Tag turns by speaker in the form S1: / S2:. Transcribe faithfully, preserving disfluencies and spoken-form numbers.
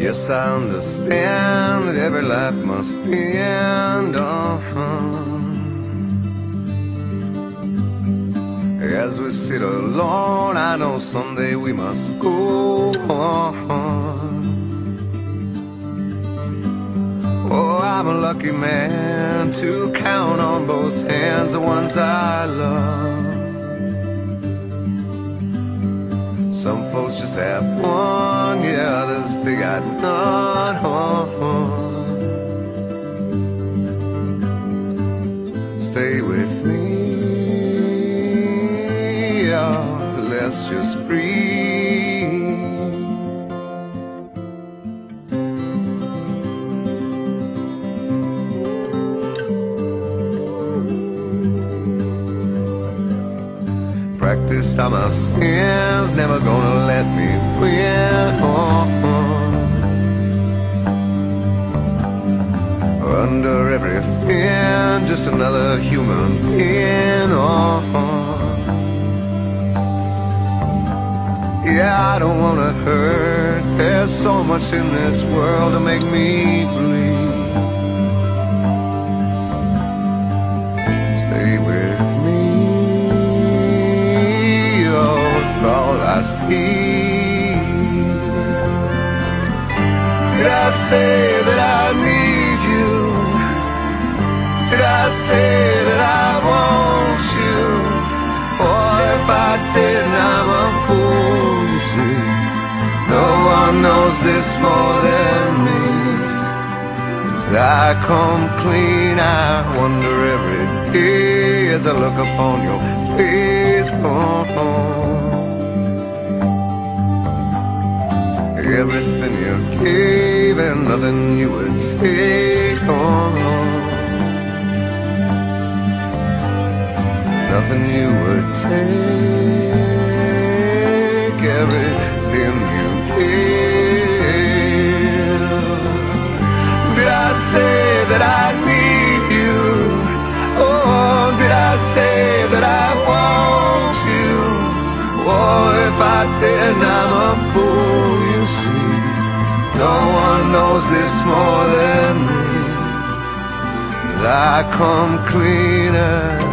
S1: Yes, I understand that every life must end. Uh-huh. As we sit alone, I know someday we must go on. Oh, I'm a lucky man to count on both hands the ones I love. Some folks just have one, yeah, others they got none. Stay with me, yeah, let's just breathe. Practice on my sins, never gonna let me win. Oh, oh. Under everything, just another human being. Oh, oh. Yeah, I don't wanna hurt. There's so much in this world to make me bleed. Stay with me. All I see. Did I say that I need you? Did I say that I want you? Or if I didn't, I'm a fool, you see. No one knows this more than me. As I come clean, I wonder every day as I look upon your face. Oh, oh. Everything you gave and nothing you would take on. Nothing you would take. Everything you gave. Did I say that I need you? Oh, did I say that I want you? Oh, if I didn't, I'm a fool, you see. No one knows this more than me. That I come cleaner.